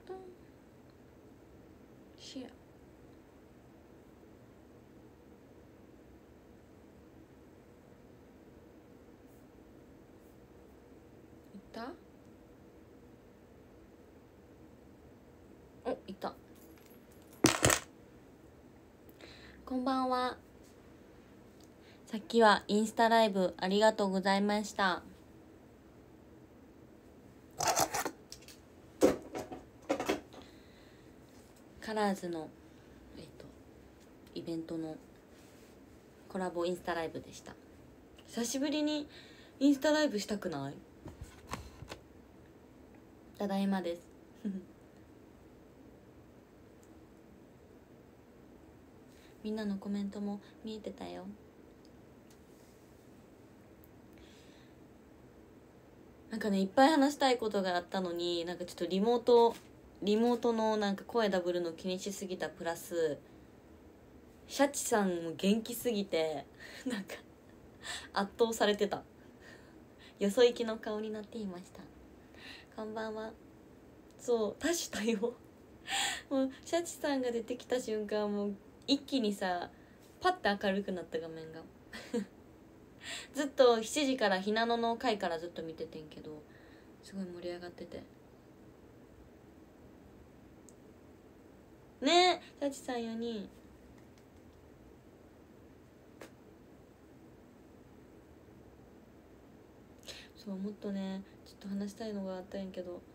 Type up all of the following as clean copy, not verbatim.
トンシェアいた？お、いた。こんばんは。さっきはインスタライブありがとうございました。カラーズのイベントのコラボインスタライブでした。久しぶりにインスタライブしたくない？ただいまですみんなのコメントも見えてたよ。なんかね、いっぱい話したいことがあったのに、なんかちょっとリモートのなんか声ダブルの気にしすぎたプラス、シャチさんも元気すぎてなんか圧倒されてた。よそ行きの顔になっていました。こんばんは。そう多種多様もうシャチさんが出てきた瞬間、もう一気にさパッて明るくなった画面がずっと7時からひなのの回からずっと見ててんけど、すごい盛り上がっててね。えシャチさん4人そう、もっとねちょっと話したいのがあったんやけど、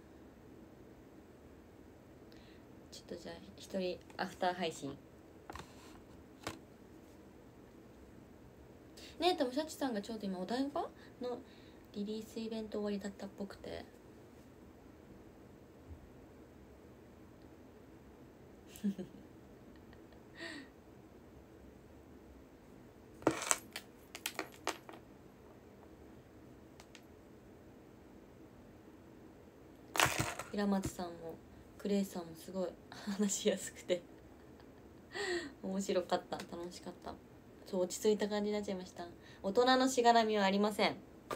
ちょっとじゃあ一人アフター配信ね。でもシャチさんがちょうど今お台場のリリースイベント終わりだったっぽくて平松さんもクレイさんもすごい話しやすくて面白かった、楽しかった。そう、落ち着いた感じになっちゃいました。大人のしがらみはありません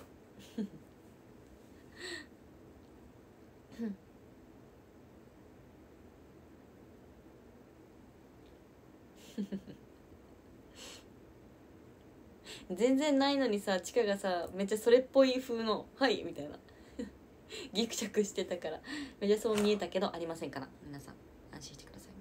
全然ないのにさ、チカがさめっちゃそれっぽい風の「はい」みたいなギクシャクしてたからめっちゃそう見えたけどありませんから、皆さん安心してくださ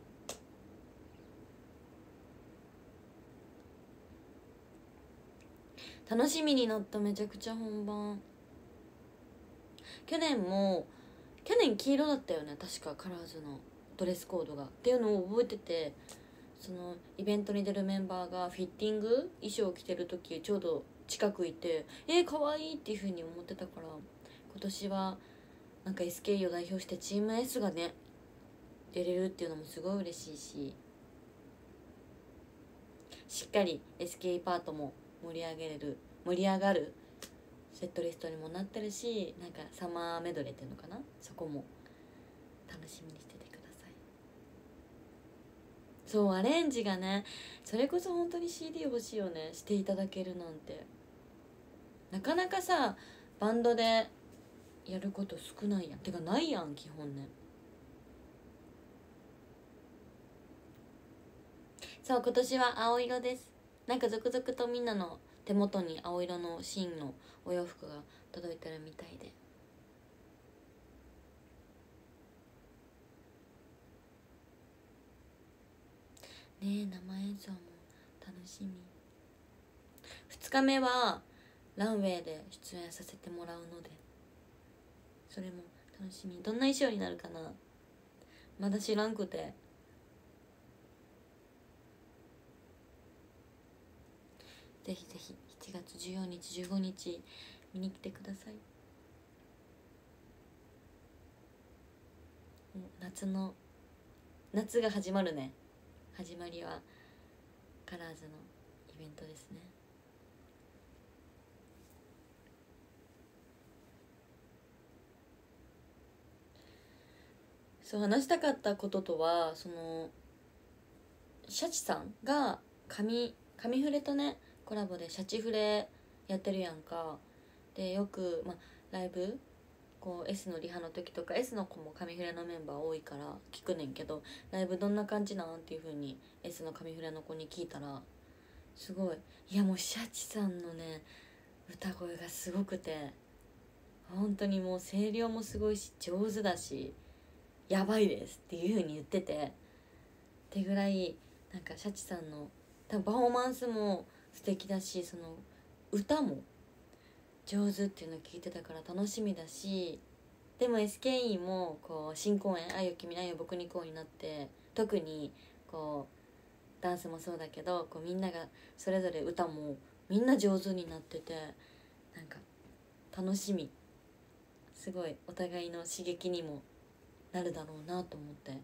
い。楽しみになった。めちゃくちゃ本番。去年黄色だったよね確か、カラーズのドレスコードがっていうのを覚えてて、そのイベントに出るメンバーがフィッティング衣装を着てる時ちょうど近くいて、可愛いっていう風に思ってたから、今年はなんか SKE を代表してチーム S がね出れるっていうのもすごい嬉しいし、しっかり SKE パートも盛り上がるセットリストにもなってるし、なんかサマーメドレーっていうのかな、そこも楽しみにしててください。そうアレンジがね、それこそ本当に CD 欲しいよね、していただけるなんて。なかなかさバンドでやること少ないやん、てかないやん基本ね。そう今年は青色です。なんか続々とみんなの手元に青色の真のお洋服が届いてるみたいで、ねえ生演奏も楽しみ。2日目はランウェイで出演させてもらうので、それも楽しみ。どんな衣装になるかな、まだ知らんくて。ぜひぜひ7月14日15日見に来てください。夏が始まるね。始まりはカラーズのイベントですね。そう話したかったこととは、そのシャチさんが紙フレとねコラボでシャチフレやってるやんか。でよく、ライブこう S のリハの時とか S の子も紙フレのメンバー多いから聞くねんけど、ライブどんな感じなんっていう風に S の紙フレの子に聞いたら、すごい、いやもうシャチさんのね歌声がすごくて、本当にもう声量もすごいし上手だしやばいですっていう風に言ってて、ってぐらいなんかシャチさんの多分パフォーマンスも素敵だし、その歌も上手っていうのを聞いてたから楽しみだし、でも SKE もこう新公演「愛よ君の愛を僕にこう」になって、特にこうダンスもそうだけどこうみんながそれぞれ歌もみんな上手になってて、なんか楽しみ、すごいお互いの刺激にもなるだろうなと思って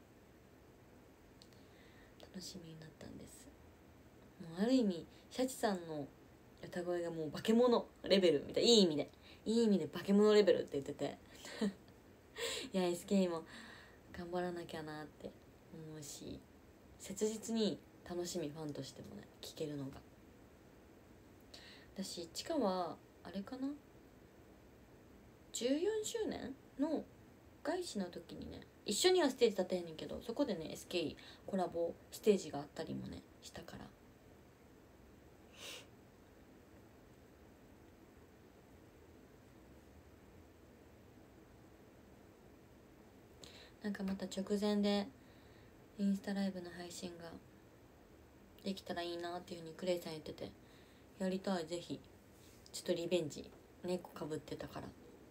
楽しみになったんです。もうある意味シャチさんの歌声がもう化け物レベルみたいな、いい意味で化け物レベルって言ってていや SKE も頑張らなきゃなって思うし、切実に楽しみ、ファンとしてもね聴けるのが。私ちかはあれかな、14周年の外資の時にね一緒にはステージ立てへんねんけど、そこでね SKE コラボステージがあったりもねしたから、なんかまた直前でインスタライブの配信ができたらいいなっていう風にクレイさん言ってて、やりたい、ぜひちょっとリベンジ、猫かぶってたから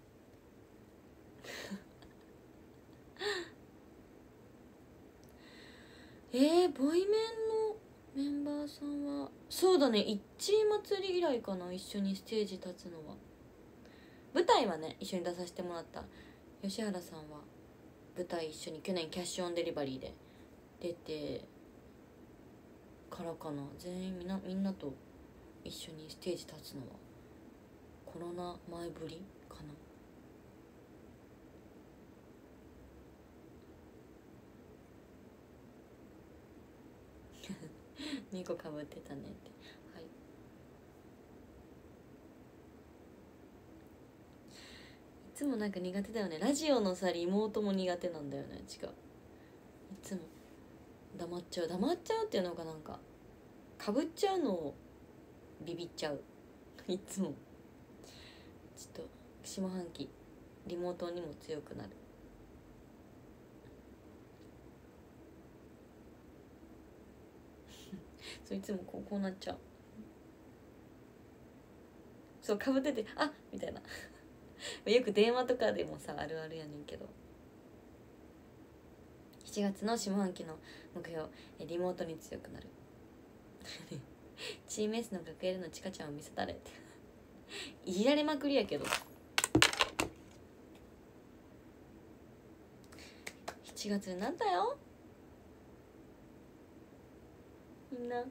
ボイメンのメンバーさんはそうだね、一位祭り以来かな、一緒にステージ立つのは。舞台はね一緒に出させてもらった吉原さんは舞台一緒に去年キャッシュオンデリバリーで出てからかな、全員みんなと一緒にステージ立つのはコロナ前ぶりかな。2個かぶってたねって。はい、いつもなんか苦手だよね、ラジオのさリモートも苦手なんだよね。違う、いつも黙っちゃうっていうのがなんかかぶっちゃうのをビビっちゃういつもちょっと下半期リモートにも強くなるそういつもこうなっちゃう。そうかぶっててあみたいなよく電話とかでもさあるあるやねんけど、7月の下半期の目標リモートに強くなるチーム S の楽屋でのちかちゃんを見せたれっていじられまくりやけど、7月になったよみんな。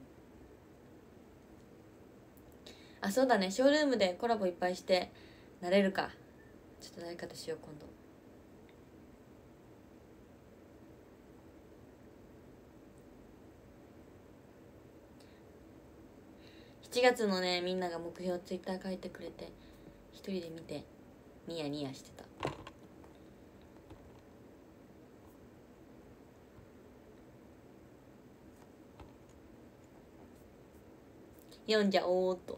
あ、そうだね、ショールームでコラボいっぱいしてなれるか、ちょっと誰かとしよう今度。7月のねみんなが目標ツイッター書いてくれて一人で見てニヤニヤしてた。読んじゃおうっと。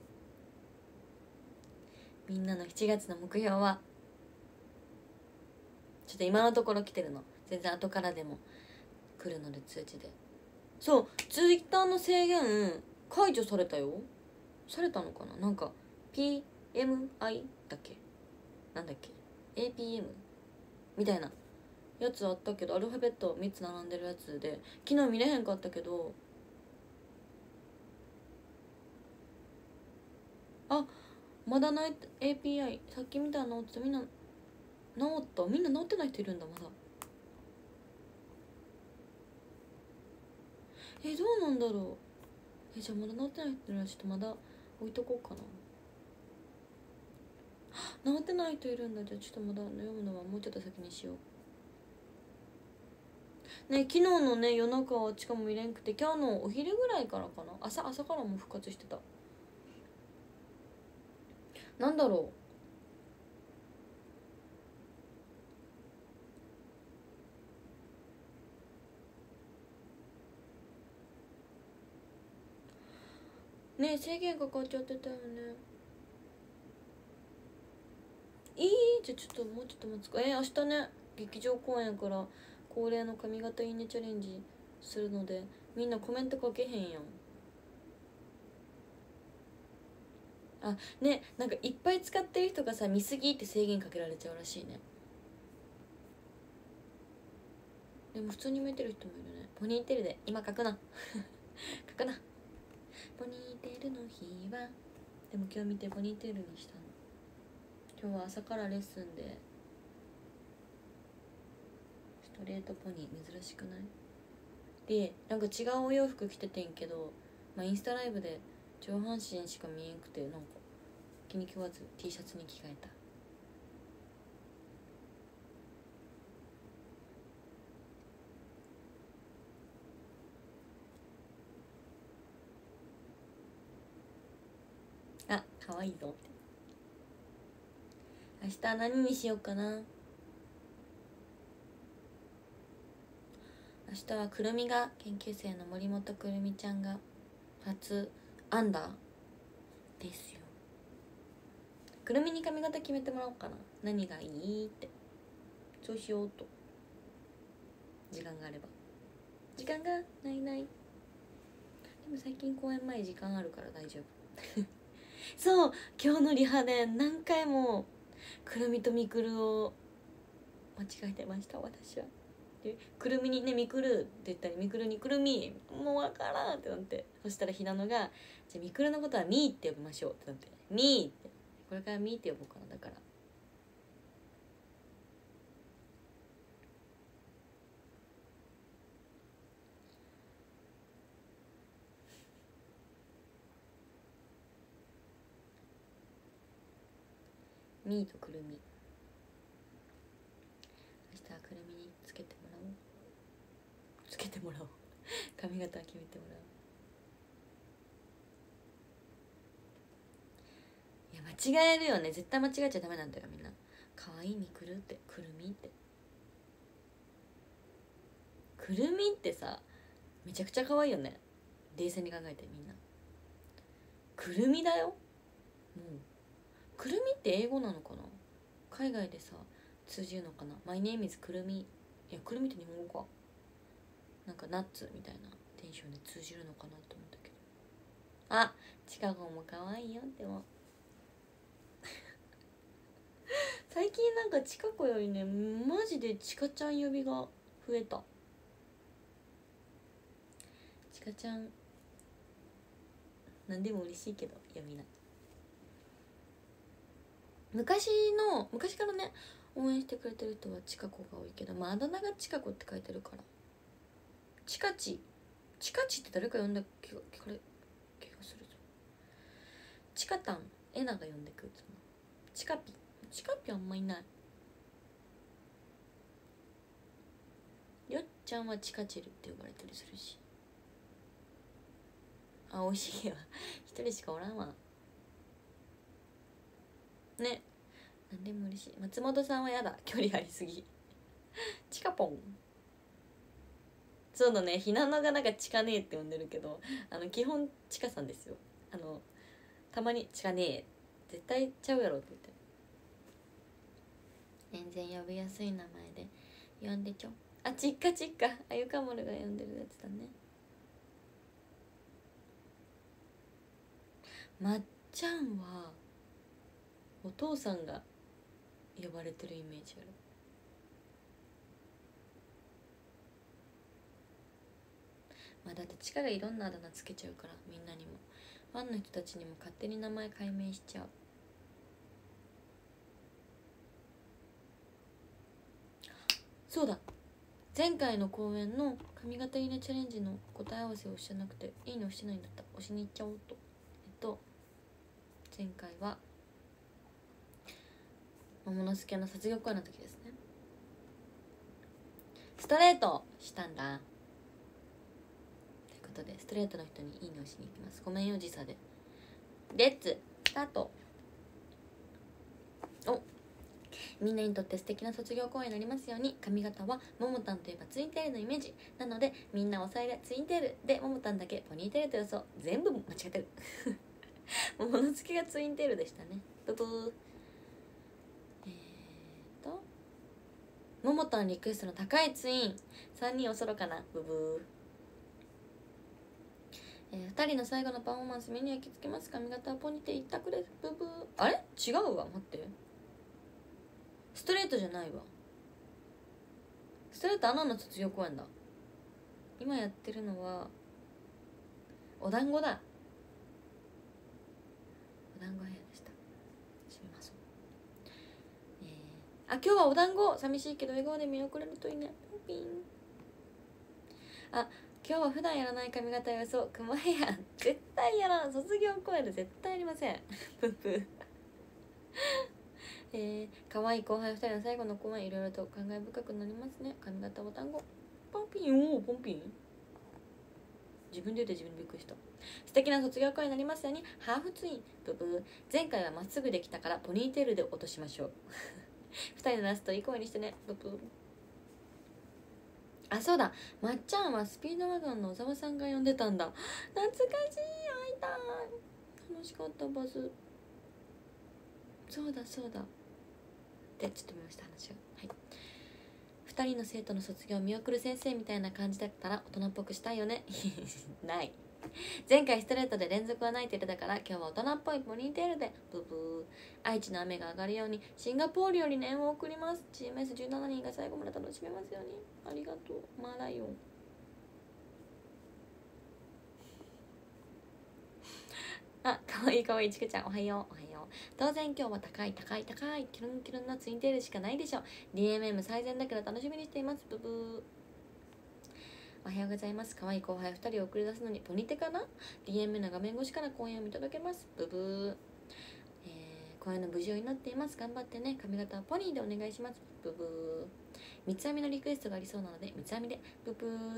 みんなの7月の目標はちょっと今のところ来てるの、全然後からでも来るので通知で。そうツイッターの制限解除されたよ。されたのかな、なんか PMI だっけなんだっけ APM みたいなやつあったけど、アルファベット3つ並んでるやつで昨日見れへんかったけど、あまだない API さっき見たら治ってた、みんな治ってない人いるんだまだ。どうなんだろう。じゃあまだ治ってない人いるらちょっとまだ置いとこうかな。治ってない人いるんだ、じゃあちょっとまだ読むのはもうちょっと先にしようね。昨日のね夜中はしかも見れんくて、今日のお昼ぐらいからかな、朝からも復活してた。なんだろね、制限かかっちゃってたよね。じゃあちょっともうちょっと待つか。明日ね劇場公演から恒例の髪型いいねチャレンジするので、みんなコメント書けへんやん。あ、ね、なんかいっぱい使ってる人がさ、見すぎって制限かけられちゃうらしいね。でも普通に見てる人もいるね。ポニーテールで今書くな書くな。ポニーテールの日は、でも今日見てポニーテールにしたの。今日は朝からレッスンでストレートポニー珍しくない？でなんか違うお洋服着ててんけど、インスタライブで上半身しか見えんくて、なんか気に食わず T シャツに着替えた。あ、可愛いぞって。明日何にしようかな。明日はくるみが研究生の森本くるみちゃんが初アンダーですよ。くるみに髪型決めてもらおうかな。何がいいって。そうしようと。時間があれば。時間がないない。でも最近公演前時間あるから大丈夫そう、今日のリハで何回もくるみとみくるを間違えてました、私は。でくるみにね、みくるって言ったり、みくるにくるみもうわからんってなって、そしたらひなのが、じゃあみくるのことはみーって呼びましょうってなって、みーって、これからみーって呼ぼうかな。だからみーとくるみ、明日はくるみにつけてもらおう。つけてもらおう髪型決めてもらおう。いや間違えるよね、絶対間違えちゃダメなんだよ。みんな可愛いみくるってくるみって、くるみってさめちゃくちゃ可愛いよね。冷静に考えてみんな、くるみだよ。もうくるみって英語なのかな、海外でさ通じるのかな。 My name is くるみ。いやくるみって日本語か。なんかナッツみたいなテンションで通じるのかなと思ったけど。あ、チカゴも可愛いよ。でも最近なんかチカ子よりね、マジでチカちゃん呼びが増えた。チカちゃんなんでも嬉しいけど呼び名。昔からね応援してくれてる人はチカ子が多いけど、あだ名がチカ子って書いてるから、チカチって誰か呼んだ気がするぞ。チカタンエナが呼んでくる。チカピあんまいない。よっちゃんはチカチルって呼ばれたりするし、おいしいわ一人しかおらんわね。なんでも嬉しい。松本さんはやだ、距離ありすぎチカポン。そうだね、ひなのがなんかチカねえって呼んでるけど、基本チカさんですよ。たまにチカねえ絶対ちゃうやろって言って、全然呼びやすい名前で呼んでちょ。ちっかあゆかもるが呼んでるやつだね。まっちゃんはお父さんが呼ばれてるイメージある。だってチカがいろんなあだ名つけちゃうから、みんなにもファンの人たちにも勝手に名前改名しちゃう。そうだ、前回の公演の髪型いいねチャレンジの答え合わせをしてなくて、いいねをしてないんだった。押しに行っちゃおうと。前回は桃之助の卒業公演の時ですね。ストレートしたんだ。ということでストレートの人にいいねをしに行きます。ごめんよ時差で。レッツスタート。 みんなにとって素敵な卒業公演になりますように。髪型はももたんといえばツインテールのイメージなので、みんなおさえでツインテールで、ももたんだけポニーテールと予想。全部間違ってるももの付けがツインテールでしたね。ブブー。ももたんリクエストの高いツイン3人おそろかな。ブブー。2人の最後のパフォーマンス目に焼き付けます。髪型はポニテ一択です。ブブー。あれ違うわ、待って、ストレートじゃないわ。ストレートアナの卒業公演だ。今やってるのはお団子だ。お団子部屋でした。すみません。今日はお団子。寂しいけど笑顔で見送れるといいね。ピン。今日は普段やらない髪型予想。熊ヘア絶対やらん。卒業公演で絶対やりませんプップ可愛い後輩2人の最後の公演、いろいろと感慨深くなりますね。髪型お団子ポンピン。おおポンピン。自分で言って自分でびっくりした。素敵な卒業公演になりますように。ハーフツイン。ブブー。前回はまっすぐできたからポニーテールで落としましょう2人のラストいい声にしてね。ブブー。そうだ、まっちゃんはスピードワゴンの小沢さんが呼んでたんだ。懐かしい。会いたい。楽しかったバズ。そうだで、ちょっと見ました話が。はい。2人の生徒の卒業を見送る先生みたいな感じだったら大人っぽくしたいよねない。前回ストレートで連続はないって言ってたから、今日は大人っぽいポニーテールで。ブブー。愛知の雨が上がるようにシンガポールより念を送ります。 GMS17 人が最後まで楽しめますように。ありがとうマーライオン。かわいいかわいいちくちゃん、おはよう。当然今日は高いキュルンキュルンなツインテールしかないでしょ。 DMM 最善だけど楽しみにしています。ブブー。おはようございます。可愛い後輩2人を送り出すのにポニテかな。 DM の画面越しから公演を見届けます。ブブー。公演の無事を祈っています。頑張ってね。髪型はポニーでお願いします。ブブー。三つ編みのリクエストがありそうなので三つ編みで。ブブー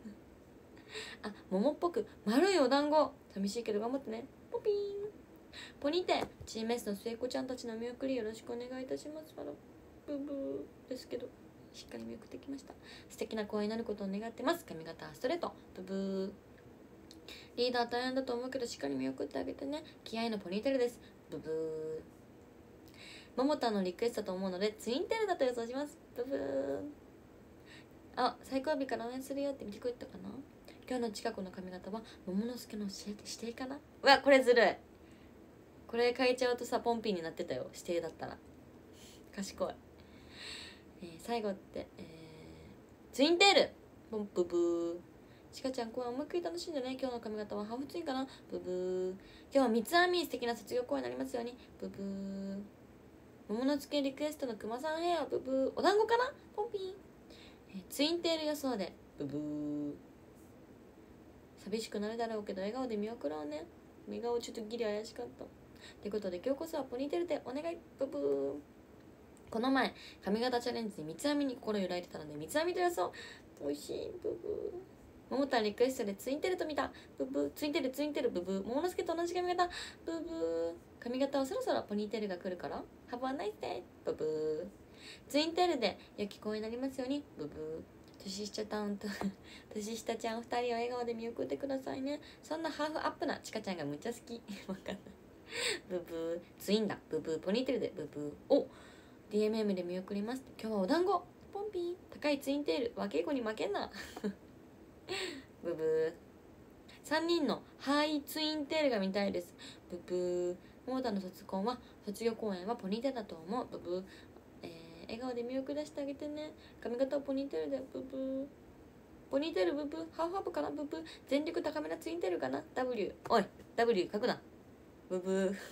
桃っぽく丸いお団子。寂しいけど頑張ってね。ポピーン。ポニテ GMS の末子ちゃんたちの見送りよろしくお願いいたします。ブブーですけどしっかり見送ってきました。素敵な公演になることを願ってます。髪型はストレート。ブブー。リーダー大変だと思うけどしっかり見送ってあげてね。気合いのポニーテールです。ブブー。ももたのリクエストと思うのでツインテールだと予想します。ブブー。最高日から応援するよって見てくれたかな。今日の近くの髪型は桃之助の指定かな。これずるい。これ変えちゃうとさポンピンになってたよ。指定だったら賢い。最後って、ツインテール。ポンブブー。ちかちゃん公演思いっきり楽しんでね。今日の髪型はハーフツインかな。ブブー。今日は三つ編み素敵な卒業公演になりますように。ブブー。桃のつけリクエストのくまさんヘア。ブブー。お団子かな。ポンピン。ツインテール予想で。ブブー。寂しくなるだろうけど笑顔で見送ろうね。目顔ちょっとギリ怪しかった。ということで今日こそはポニーテールでお願い。ブブー。この前髪型チャレンジで三つ編みに心揺らいでたので三つ編みと予想。おいしい。ブブー。桃たんリクエストでツインテールと見た。ブブー。ツインテールブブー。桃之助と同じ髪型。ブブー。髪型はそろそろポニーテールが来るからハブはナイスデー。ブブー。ツインテールで良き公演になりますように。ブブー。年下ちゃん2人を笑顔で見送ってくださいね。そんなハーフアップなちかちゃんがむっちゃ好きわかんない。ブブー。ツインだ。ブブー。ポニーテールで。ブブー。DMM で見送ります。今日はお団子。ポンピー。高いツインテール。若い子に負けんなブブー。3人のハイツインテールが見たいです。ブブー。モーターの卒業公演はポニーテールだと思う。ブブー。笑顔で見送らせてあげてね。髪型はポニーテールで。ブブー。ポニーテールブブー。ハーフアップかな。ブブー。全力高めなツインテールかな。W。おい W 書くな。ブブー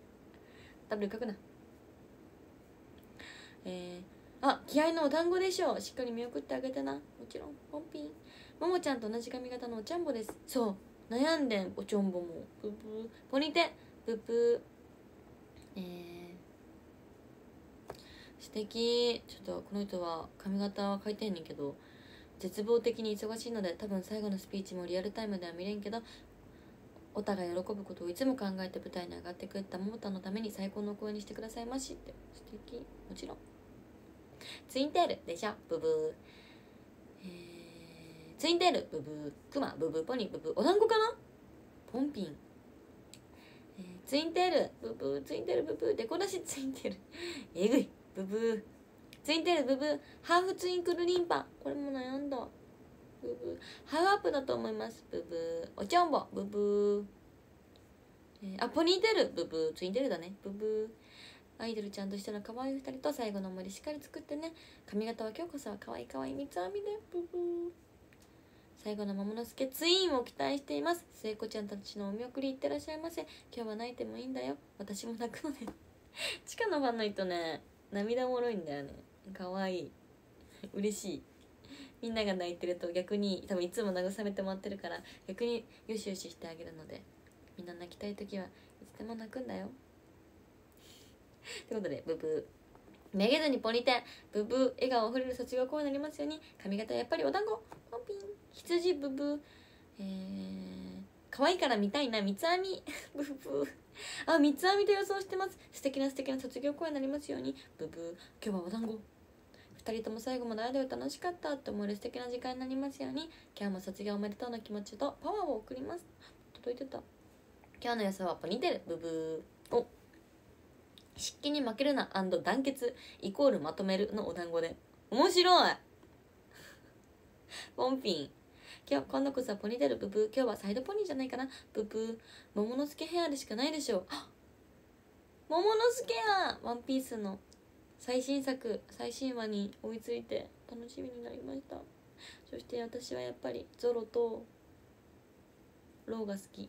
W 書くな。気合のお団子でしょう。しっかり見送ってあげてな。もちろんポンピン。ももちゃんと同じ髪型のおちゃんぼです。そう悩んでん。おちょんぼもブブー。ポニテブブー。素敵。ちょっとこの人は髪型は変えてんねんけど絶望的に忙しいので多分最後のスピーチもリアルタイムでは見れんけど、オタが喜ぶことをいつも考えて舞台に上がってくれたももたのために最高の公演にしてくださいましって。素敵。もちろんツインテールでしょブブー、ツインテールブブー、クマブブー、ポニーブブー、お団子かな、ポンピン、ツインテールブブー、ツインテールブブー、デコ出しツインテールえぐいブブー、ツインテールブブー、ハーフツインクルリンパ、これも悩んだブブー、ハーフアップだと思いますブブー、おちょんぼブブー、あポニーテールブブー、ツインテールだねブブー、アイドルちゃんとしての可愛い2人と最後の思い出しっかり作ってね、髪型は今日こそは可愛い可愛い三つ編みでブブー、最後の桃之助ツインを期待しています。末子ちゃんたちのお見送り行ってらっしゃいませ。今日は泣いてもいいんだよ、私も泣くので地下のファンの人ね、涙もろいんだよね、可愛い嬉しい、みんなが泣いてると逆に多分いつも慰めてもらってるから逆によしよししてあげるので、みんな泣きたい時はいつでも泣くんだよということでブブー、めげずにポニテブブー、笑顔あふれる卒業公演になりますように、髪型はやっぱりお団子ポンピン、羊ブブー、可愛いから見たいな三つ編みブブー、あ三つ編みと予想してます。素敵な卒業公演になりますようにブブー、今日はお団子、2人とも最後までアイドル楽しかったと思える素敵な時間になりますように、今日も卒業おめでとうの気持ちとパワーを送ります。届いてた。今日の予想はポニテールブブー、お湿気に負けるな団結イコールまとめるのお団子で面白いポンピン、今度こそはポニーテールブブー、今日はサイドポニーじゃないかなブブー、桃之助ヘアでしかないでしょ、桃之助やワンピースの最新話に追いついて楽しみになりました。そして私はやっぱりゾロとローが好き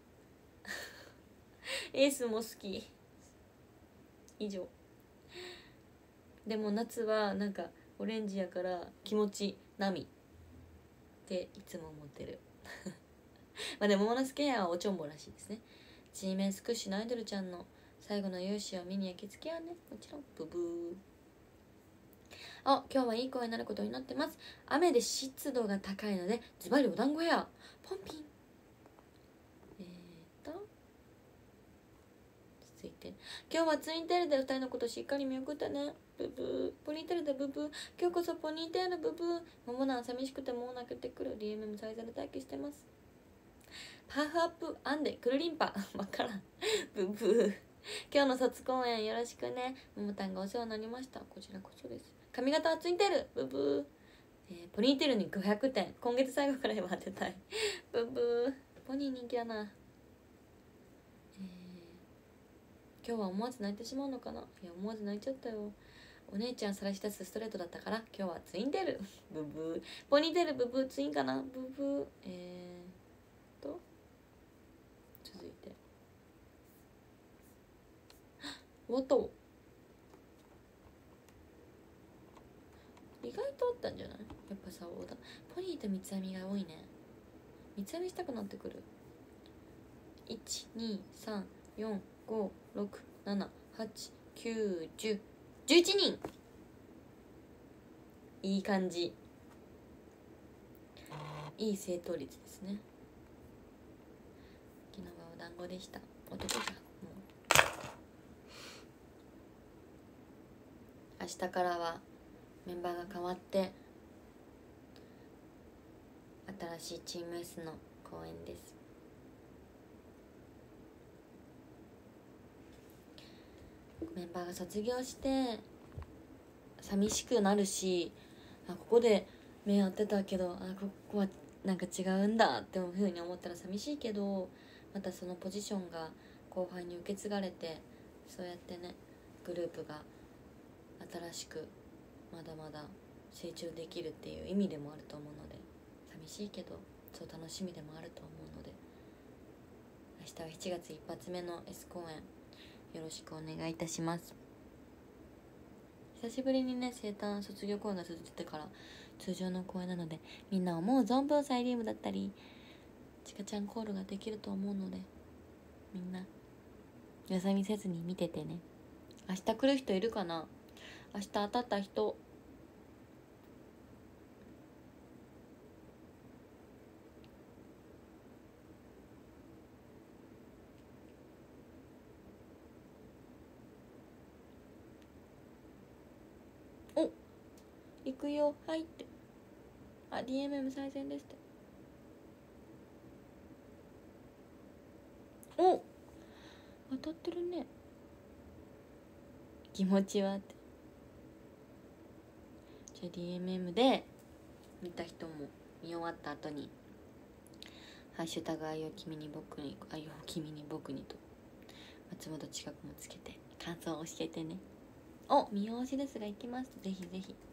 エースも好き、以上。でも夏はなんかオレンジやから気持ち波っていつも思ってるまあでも桃之助やはおちょんぼらしいですね。Gメンスクッシュのアイドルちゃんの最後の勇姿を見に焼き付けはね、もちろんブブー。今日はいい声になることになってます。雨で湿度が高いのでズバリお団子やポンピン。続いて今日はツインテールで2人のことしっかり見送ってねブブー、ポニーテールでブブー、今日こそポニーテールブブー、桃なん寂しくてもう泣けてくる DMM サイザル待機してます。ハーフアップアンデクルリンパわからんブブー、今日の卒公演よろしくね、ももたんがお世話になりました。こちらこそです。髪型はツインテールブブー、ポニーテールに500点、今月最後くらいは当てたいブブー、ポニー人気だな。今日は思わず泣いてしまうのかな。いや思わず泣いちゃったよ。お姉ちゃんさらし出すストレートだったから今日はツインテールブブー、ポニーテールブブー、ツインかなブブー。続いて終わったわ。意外とあったんじゃない。やっぱさポニーと三つ編みが多いね。三つ編みしたくなってくる。1234567891011人、いい感じ、いい正答率ですね。昨日はお団子でした。男じゃんもう。明日からはメンバーが変わって新しいチーム S の公演です。メンバーが卒業して寂しくなるし、ここで目合ってたけどここはなんか違うんだっていうふうに思ったら寂しいけど、またそのポジションが後輩に受け継がれて、そうやってねグループが新しくまだまだ成長できるっていう意味でもあると思うので、寂しいけどそう楽しみでもあると思うので、明日は7月一発目の S 公演よろしくお願いいたします。久しぶりにね生誕卒業公演が続いてから通常の公演なので、みんな思う存分サイリウムだったりちかちゃんコールができると思うので、みんなよそ見せずに見ててね。明日来る人いるかな。明日当たった人行くよはいって。あ DMM 最善ですって。お当たってるね。気持ちはって。じゃあ DMM で見た人も見終わった後にハッシュタグ愛を君に僕に愛を君に僕にと松本近くもつけて感想を教えてね。お見直しですが行きます。ぜひぜひ。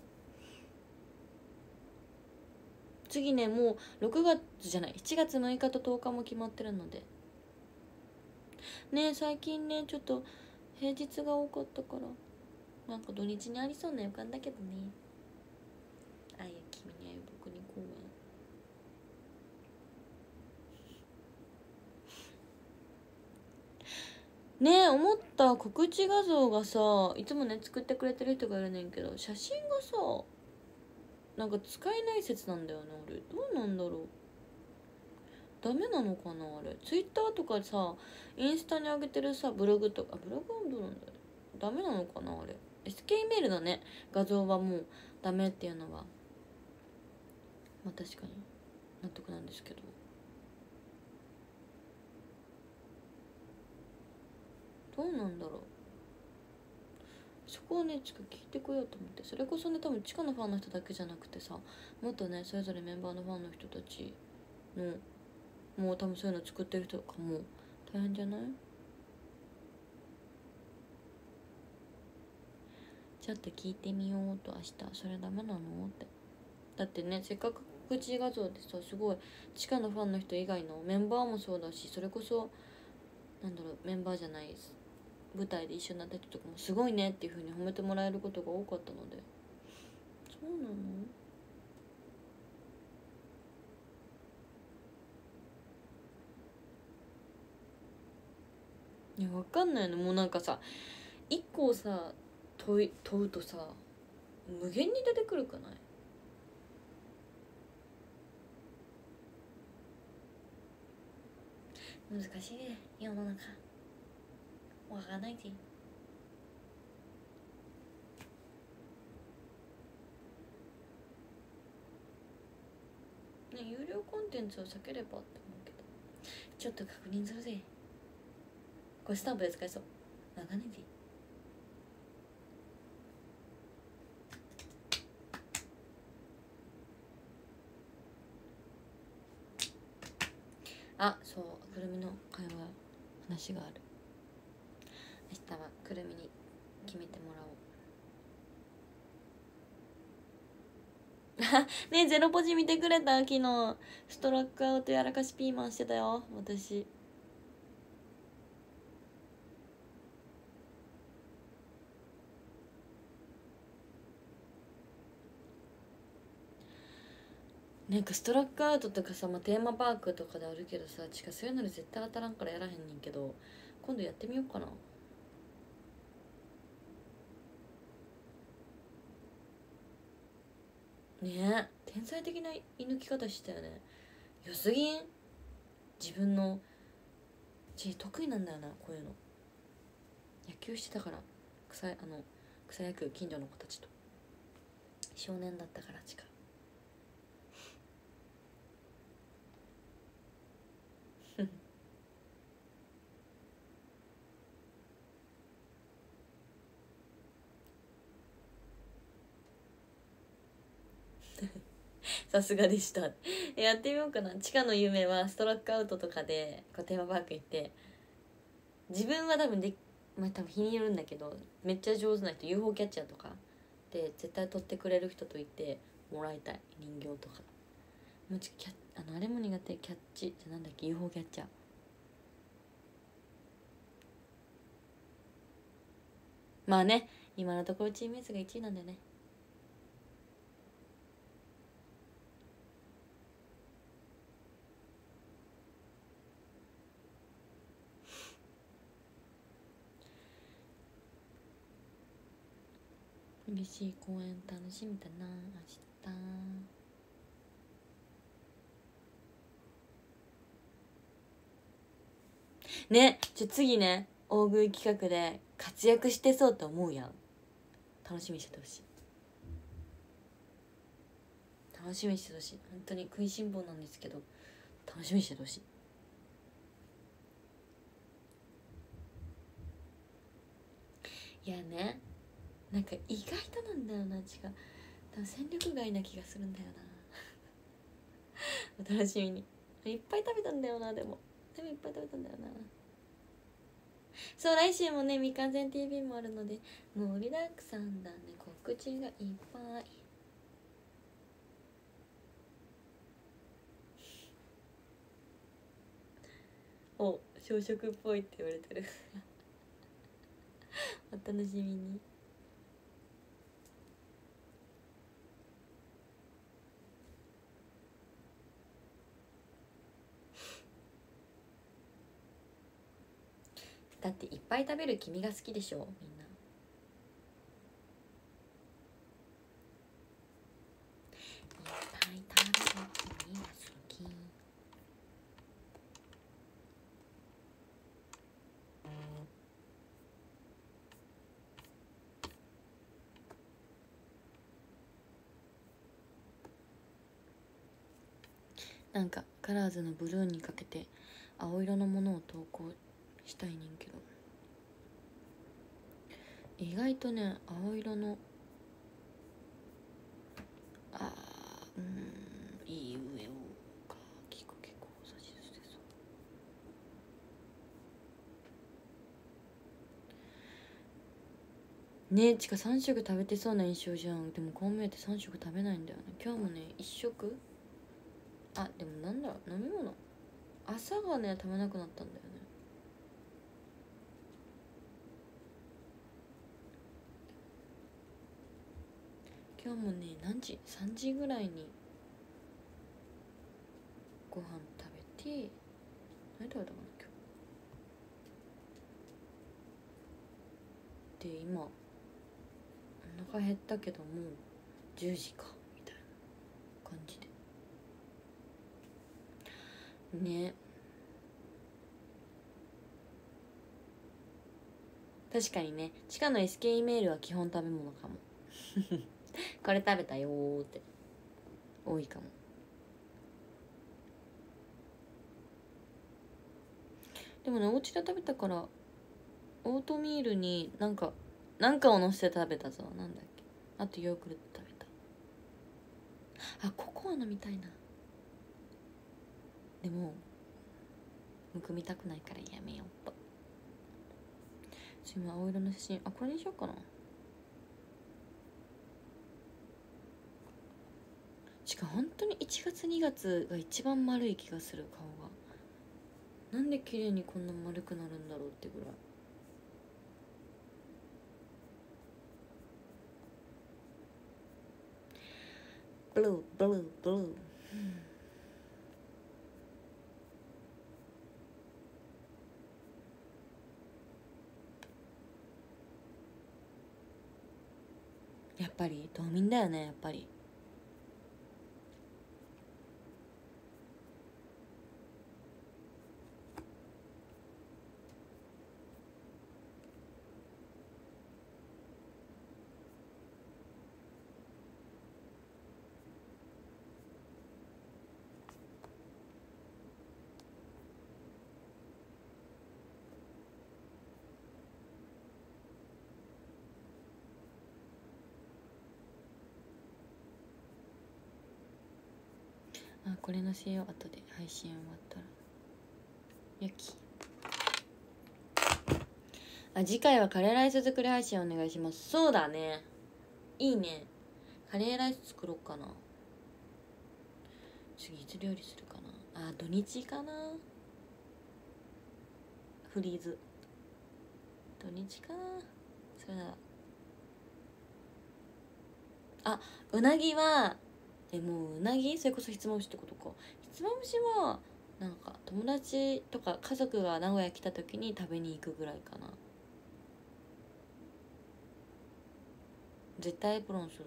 次ねもう6月じゃない7月6日と10日も決まってるのでね。最近ねちょっと平日が多かったからなんか土日にありそうな予感だけどね。愛や君に愛を僕に公演ねえ思った告知画像がさいつもね作ってくれてる人がいるねんけど写真がさなんか使えない説なんだよね。あれどうなんだろう。ダメなのかなあれ。ツイッターとかさインスタに上げてるさブログとかブログはどうなんだよ。ダメなのかなあれ。 SK メールのね画像はもうダメっていうのはまあ確かに納得なんですけどどうなんだろう。そこをねちょっと聞いてこようと思って。それこそね多分地下のファンの人だけじゃなくてさもっとねそれぞれメンバーのファンの人たちのもう多分そういうの作ってる人とかも大変じゃない。ちょっと聞いてみようと明日。それダメなのって。だってねせっかく告知画像でさすごい地下のファンの人以外のメンバーもそうだしそれこそなんだろうメンバーじゃないです舞台で一緒になった人とかもすごいねっていう風に褒めてもらえることが多かったので。そうなの。いやわかんないの。もうなんかさ一個をさ問うとさ無限に出てくるかない。難しいね世の中。わからないしね。有料コンテンツを避ければって思うけどちょっと確認するぜ。これスタンプで使えそう。わかんないぜ。あそうくるみの会話話がある。明日はくるみに決めてもらおうねえゼロポジ見てくれた。昨日ストラックアウトやらかしピーマンしてたよ私。なんかストラックアウトとかさ、まあ、テーマパークとかであるけどさちかそういうので絶対当たらんからやらへんねんけど今度やってみようかな。ねえ天才的な射抜き方したよね。良すぎん。自分の得意なんだよなこういうの。野球してたから草野球近所の子たちと少年だったからちかさすがでしたやってみようかな。地下の夢はストラックアウトとかでこうテーマパーク行って自分は多分まあ多分日によるんだけどめっちゃ上手な人 UFO キャッチャーとかで絶対取ってくれる人といてもらいたい。人形とかもちあれも苦手。キャッチじゃなんだっけ UFO キャッチャー。まあね今のところチームエースが1位なんだよね。嬉しい公演楽しみだな明日ね。次ね大食い企画で活躍してそうって思うやん。楽しみにしててほしい。 楽しみにしてほしい。本当に食いしん坊なんですけど楽しみにしてほしい。いやね、なんか意外となんだよな、違う、多分戦力外な気がするんだよなお楽しみに。いっぱい食べたんだよな、でもいっぱい食べたんだよな。そう、来週もねみかんぜん TV もあるので盛りだくさんだね、告知がいっぱい。お、小食っぽいって言われてるお楽しみに。だっていっぱい食べる君が好きでしょ、みんな。いっぱい食べる君が好き。なんかカラーズのブルーにかけて青色のものを投稿したいねんけど、意外とね青色のいい上をかきくけこうさしすてそうね。ちか3食食べてそうな印象じゃん。でもこう見えて3食食べないんだよね。今日もね1食、あ、でもなんだろう、飲み物朝がね食べなくなったんだよね。今日もね何時、3時ぐらいにご飯食べて、何食べたかな今日で、今お腹減ったけどもう10時かみたいな感じでね。確かにね、地下の SKE メールは基本食べ物かもこれ食べたよーって多いかも。でもね、お家で食べたからオートミールになんかをのせて食べたぞ。なんだっけ、あとヨーグルト食べた。あ、ココア飲みたいな。でもむくみたくないからやめようと。今青色の写真、あ、これにしようかな。しかも本当に1月2月が一番丸い気がする。顔がなんで綺麗にこんな丸くなるんだろうってぐらい。ブルーブルーブルー、やっぱり冬眠だよね、やっぱり。あ、これのせよう、後で配信終わったら。ゆき、あ、次回はカレーライス作り配信お願いします。そうだね、いいね。カレーライス作ろうかな。次いつ料理するかな。あ、土日かな。フリーズ土日かな。それなら、あ、うなぎはもううなぎ、それこそひつまぶしってことか。ひつまぶしはなんか友達とか家族が名古屋来た時に食べに行くぐらいかな。絶対エプロンする。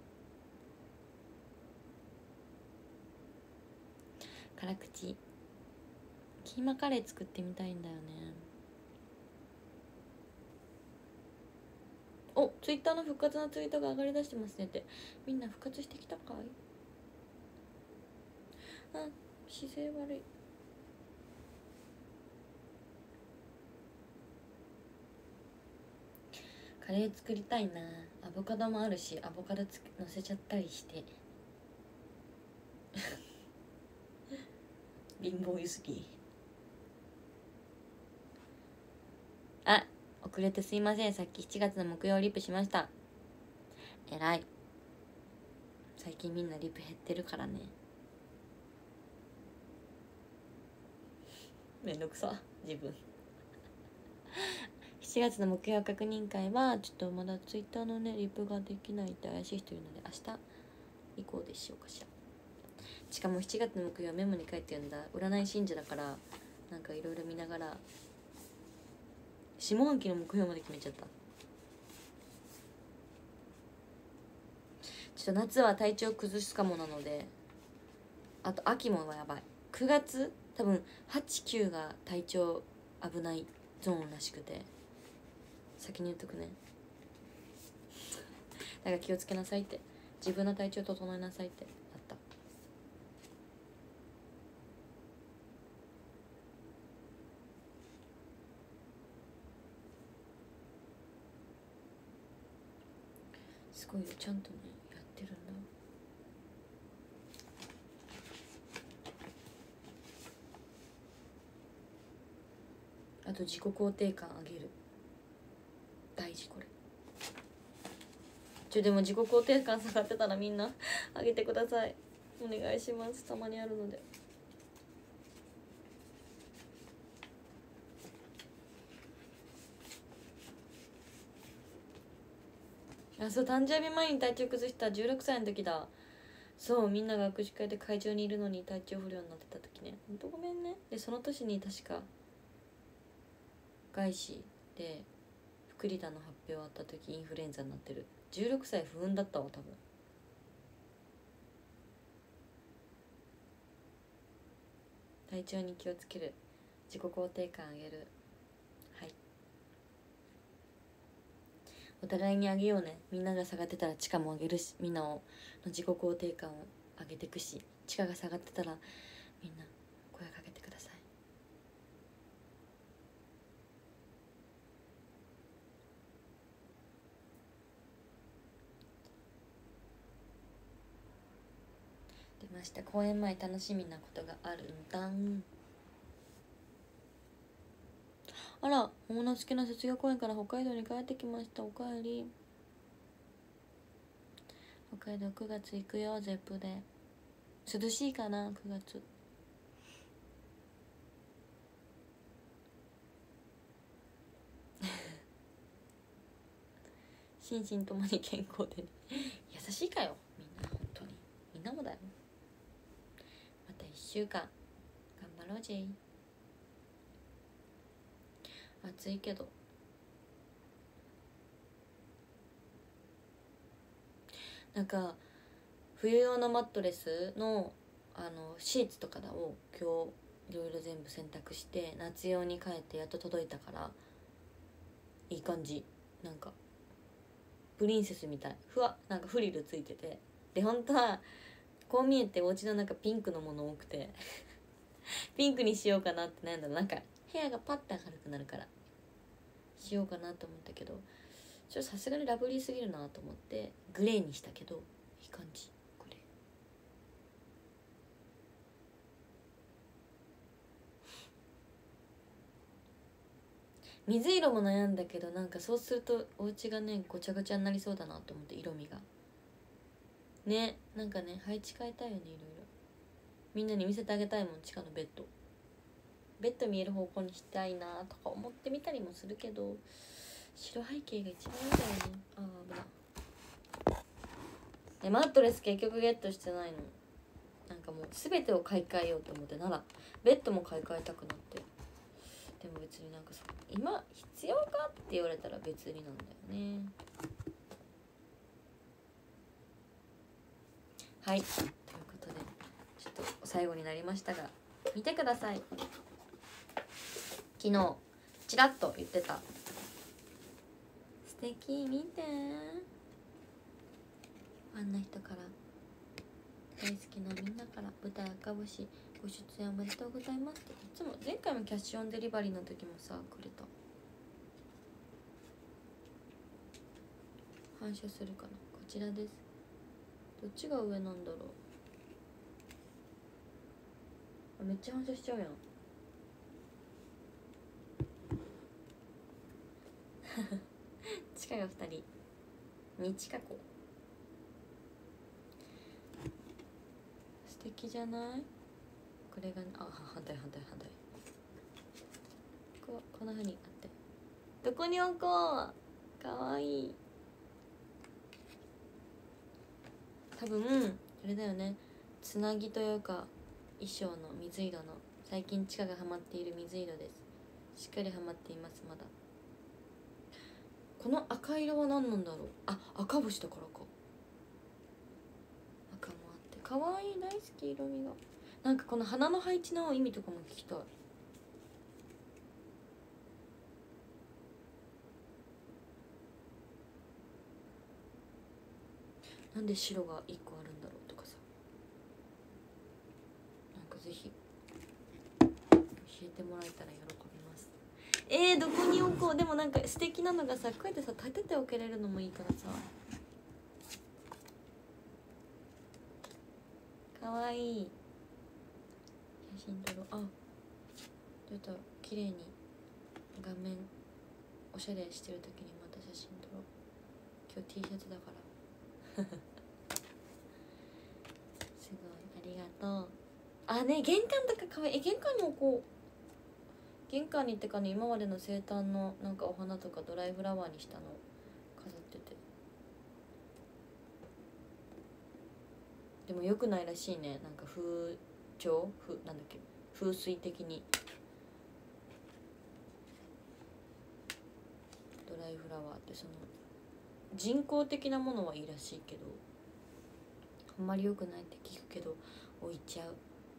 辛口キーマカレー作ってみたいんだよね。お、ツイッターの復活のツイートが上がりだしてますねって。みんな復活してきたかい。 姿勢悪い。カレー作りたいな。アボカドもあるし、アボカドのせちゃったりして貧乏ゆすぎ。あ、遅れてすいません。さっき7月の木曜リップしました。えらい。最近みんなリプ減ってるからね。めんどくさ自分7月の目標確認会はちょっとまだツイッターのねリプができないって怪しい人いるので、明日以降でしようかしら。しかも7月の目標はメモに書いてるんだ。占い信者だからなんかいろいろ見ながら下半期の目標まで決めちゃった。ちょっと夏は体調崩すかもなので、あと秋もやばい。9月多分8、9が体調危ないゾーンらしくて、先に言っとくね。だから気をつけなさいって、自分の体調整えなさいってあった。すごいよ、ちゃんとねやってるんだ。あと自己肯定感上げる、大事これ。でも自己肯定感下がってたらみんな上げてください、お願いします。たまにあるので。あ、そう、誕生日前に体調崩した16歳の時だ。そう、みんなが握手会で会場にいるのに体調不良になってた時ね。ほんとごめんね。でその年に確か外資で副リーダーの発表あった時インフルエンザになってる。16歳不運だったわ多分。体調に気をつける、自己肯定感上げる。はい、お互いに上げようね。みんなが下がってたらチカも上げるし、みんなの自己肯定感を上げていくし、チカが下がってたらみんな声かけてください。出ました。公演前楽しみなことがあるんだん。あら、桃の好きな卒業公演から北海道に帰ってきました。おかえり。北海道9月行くよ、ゼップで。涼しいかな、9月。心身ともに健康で、ね、優しいかよみんな、本当にみんなもだよ。また1週間頑張ろうぜ。暑いけどなんか冬用のマットレスのシーツとかだを今日いろいろ全部洗濯して夏用に変えてやっと届いたからいい感じ。なんかプリンセスみたい、なんかフリルついてて、で本当はこう見えてお家の中ピンクのもの多くてピンクにしようかなって悩んだら、なんか部屋がパッて明るくなるからしようかなと思ったけど、ちょっとさすがにラブリーすぎるなと思ってグレーにしたけどいい感じ。これ水色も悩んだけど、なんかそうするとお家がねごちゃごちゃになりそうだなと思って、色味がね、なんかね配置変えたいよね。いろいろみんなに見せてあげたいもん。地下のベッド見える方向にしたいなとか思ってみたりもするけど、白背景が一番いいんだよね。ああ危ない。マットレス結局ゲットしてないの。なんかもう全てを買い替えようと思って、ならベッドも買い替えたくなって、でも別になんか今必要かって言われたら別になんだよね。はい、ということでちょっと最後になりましたが、見てください。昨日ちらっと言ってた素敵、見て。ファンの人から大好きなみんなかから舞台赤星ご出演おめでとうございますって、いつも前回もキャッシュオンデリバリーの時もさくれた。反射するかな、こちらです。どっちが上なんだろう。めっちゃ反射しちゃうやん地下が2人にちかこ素敵じゃない？これが反対こんな風にあって、どこに置こう。かわいい。多分あれだよね、つなぎというか衣装の水色の、最近地下がハマっている水色です。しっかりハマっています。まだこの赤色は何なんだろう。赤星だからか。赤もあってかわいい。大好き色味が。なんかこの花の配置の意味とかも聞きたい。なんで白が1個あるんだろうとかさ、なんかぜひ教えてもらえたら喜びます。どこに置こう。でもなんか素敵なのがさ、こうやってさ立てておけれるのもいいからさ、かわいい。写真撮ろう。ちょっと綺麗に画面おしゃれしてる時にまた写真撮ろう。今日 T シャツだからすごいありがとう。ね、玄関とかかわいい。玄関に置こう。玄関にってかね、今までの生誕のなんかお花とかドライフラワーにしたの飾ってて。でも良くないらしいね、なんかなんだっけ、風水的にドライフラワーってその人工的なものはいいらしいけど、あんまり良くないって聞くけど置いちゃう。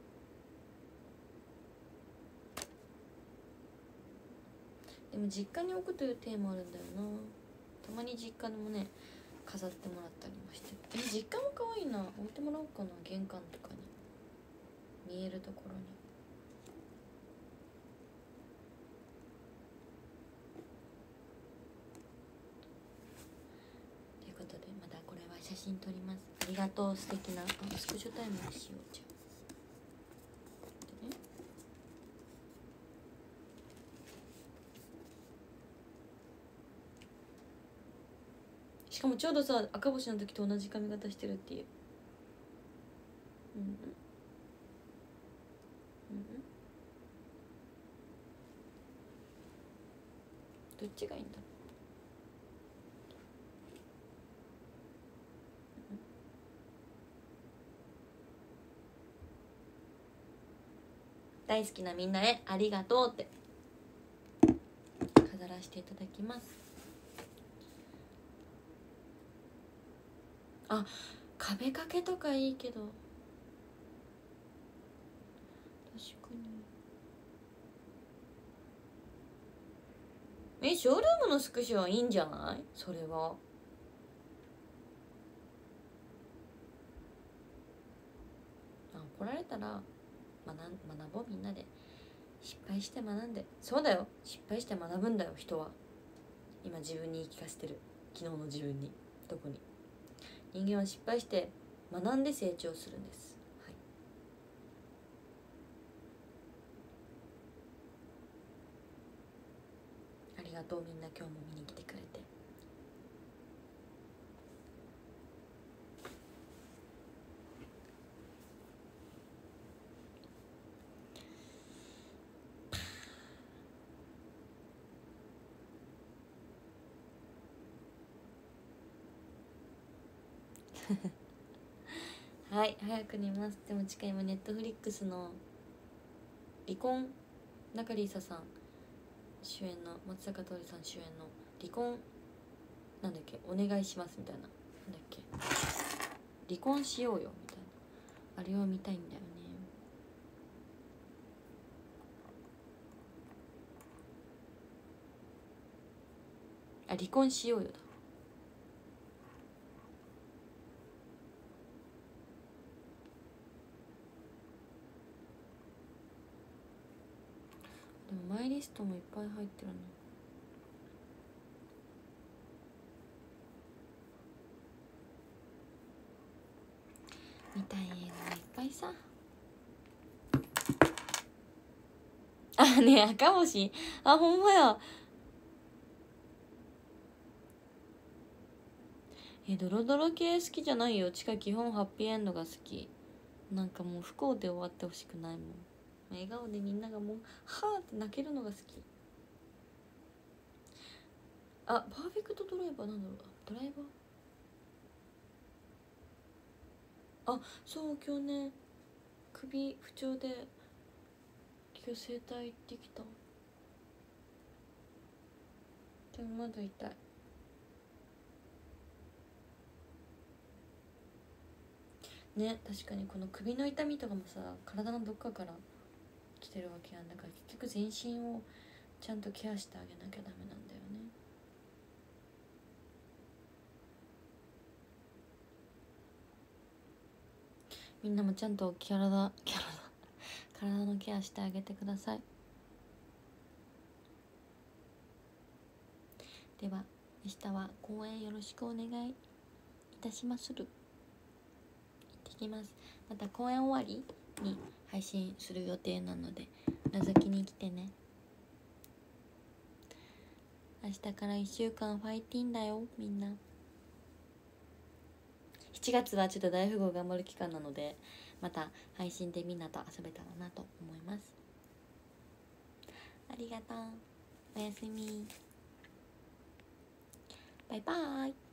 でも実家に置くというテーマあるんだよな。たまに実家でもね飾ってもらったりもして。実家も可愛いな。置いてもらおうかな。玄関とかに見えるところに。ということで、またこれは写真撮ります。ありがとう。素敵なスクショタイムにしよう。じゃあしかもちょうどさ赤星の時と同じ髪型してるっていう。どっちがいいんだろう。大好きなみんなへありがとうって飾らせていただきます。壁掛けとかいいけど、確かに。ショールームのスクショはいいんじゃない？それは怒られたら学ぼう。みんなで失敗して学んで。そうだよ、失敗して学ぶんだよ人は。今自分に言い聞かせてる。昨日の自分に。特に人間は失敗して学んで成長するんです。はい、ありがとう。みんな今日も見に来てくれて。はい、早く寝ます。でも近い。今ネットフリックスの離婚、中里依紗さん主演の、松坂桃李さん主演の離婚なんだっけ、お願いしますみたいな、なんだっけ、離婚しようよみたいな、あれを見たいんだよね。離婚しようよだ。 イリストもいっぱい入ってるな。見たい映画がいっぱいさ。あ、ねえ、赤星、あ、ほんまや。ドロドロ系好きじゃないよ。基本ハッピーエンドが好き。なんかもう不幸で終わってほしくないもん。笑顔でみんながもうはーって泣けるのが好き。あ、パーフェクトドライバーなんだろう。ドライバー、あ、そう、今日ね首不調で今日整体行ってきた。でもまだ痛いね。確かにこの首の痛みとかもさ、体のどっかから来てるわけやん。だから結局全身をちゃんとケアしてあげなきゃダメなんだよね。みんなもちゃんと体のケアしてあげてください。では明日は公演よろしくお願いいたしまする。行ってきます。また公演終わりに配信する予定なので覗きに来てね。明日から1週間ファイティンだよみんな。7月はちょっと大富豪頑張る期間なので、また配信でみんなと遊べたらなと思います。ありがとう。おやすみ。バイバーイ。